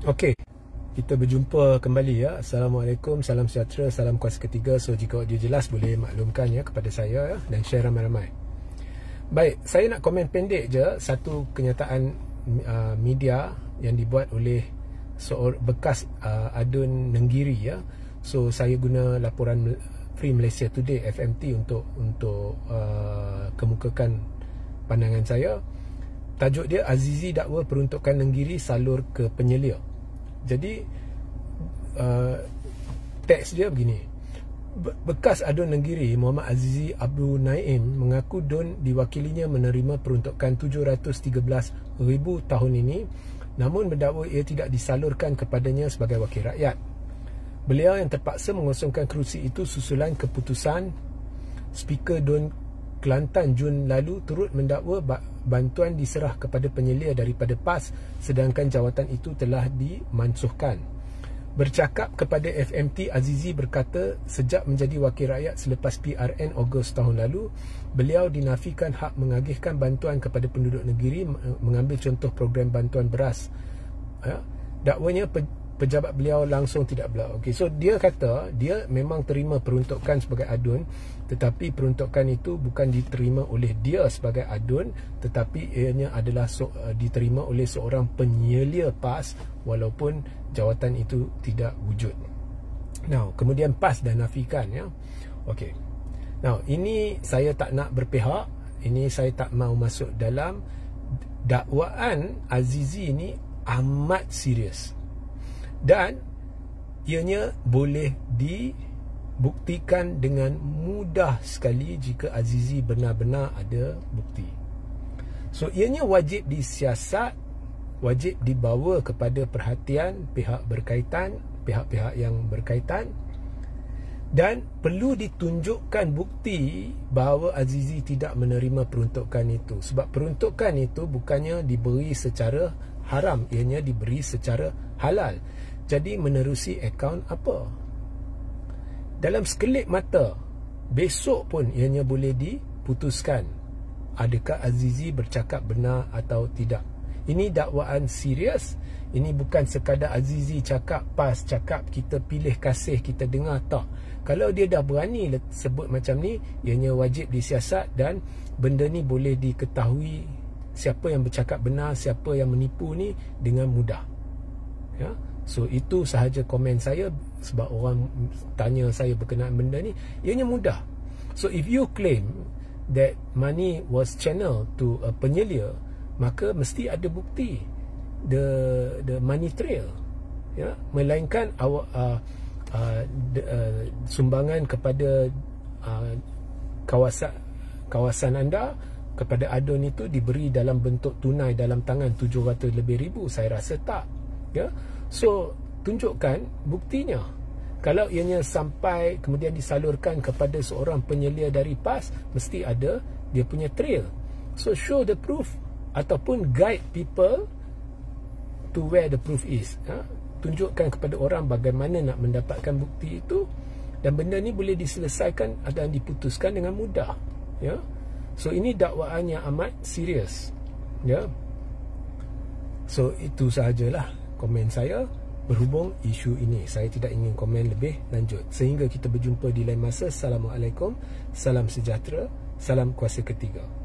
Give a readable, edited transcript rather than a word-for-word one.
Okey, kita berjumpa kembali ya. Assalamualaikum, salam sejahtera, salam kuasa ketiga. So jika audio jelas boleh maklumkan ya kepada saya ya, dan share ramai-ramai. Baik, saya nak komen pendek je satu kenyataan media yang dibuat oleh seorang bekas adun Nenggiri ya. So saya guna laporan Free Malaysia Today FMT untuk kemukakan pandangan saya. Tajuk dia, Azizi dakwa peruntukan Nenggiri salur ke penyelia. Jadi teks dia begini. Bekas adun Nenggiri Muhammad Azizi Abdul Naim mengaku Don diwakilinya menerima peruntukan 713,000 tahun ini, namun mendakwa ia tidak disalurkan kepadanya sebagai wakil rakyat. Beliau yang terpaksa mengosongkan kerusi itu susulan keputusan Speaker Don Kelantan Jun lalu turut mendakwa bantuan diserah kepada penyelia daripada PAS sedangkan jawatan itu telah dimansuhkan. Bercakap kepada FMT, Azizi berkata sejak menjadi wakil rakyat selepas PRN Ogos tahun lalu, beliau dinafikan hak mengagihkan bantuan kepada penduduk negeri, mengambil contoh program bantuan beras. Dakwanya pejabat beliau langsung tidak belah. Okey, so dia kata dia memang terima peruntukan sebagai adun, tetapi peruntukan itu bukan diterima oleh dia sebagai adun, tetapi ianya adalah diterima oleh seorang penyelia PAS walaupun jawatan itu tidak wujud. Now, kemudian PAS dah nafikan ya. Okey. Now, ini saya tak nak berpihak, ini saya tak mau masuk dalam dakwaan Azizi ini amat serius. Dan ianya boleh dibuktikan dengan mudah sekali jika Azizi benar-benar ada bukti. So ianya wajib disiasat, wajib dibawa kepada perhatian pihak berkaitan, pihak-pihak yang berkaitan, dan perlu ditunjukkan bukti bahawa Azizi tidak menerima peruntukan itu. Sebab peruntukan itu bukannya diberi secara haram, ianya diberi secara halal. Jadi menerusi akaun apa? Dalam sekelip mata, besok pun ianya boleh diputuskan adakah Azizi bercakap benar atau tidak. Ini dakwaan serius. Ini bukan sekadar Azizi cakap PAS, cakap kita pilih kasih, kita dengar, tak. Kalau dia dah berani sebut macam ni, ianya wajib disiasat dan benda ni boleh diketahui siapa yang bercakap benar, siapa yang menipu ni dengan mudah. Ya. So itu sahaja komen saya, sebab orang tanya saya berkenaan benda ni, ianya mudah. So if you claim that money was channeled to a penyelia, maka mesti ada bukti, the money trail, ya, melainkan awak sumbangan kepada kawasan anda kepada adun itu diberi dalam bentuk tunai dalam tangan 700 lebih ribu. Saya rasa tak, ya. So tunjukkan buktinya. Kalau ianya sampai kemudian disalurkan kepada seorang penyelia dari PAS, mesti ada dia punya trail. So show the proof ataupun guide people to where the proof is. Tunjukkan kepada orang bagaimana nak mendapatkan bukti itu, dan benda ni boleh diselesaikan dan diputuskan dengan mudah, ya. So ini dakwaan yang amat serius, ya. So itu sahajalah komen saya berhubung isu ini. Saya tidak ingin komen lebih lanjut. Sehingga kita berjumpa di lain masa. Assalamualaikum, salam sejahtera, salam kuasa ketiga.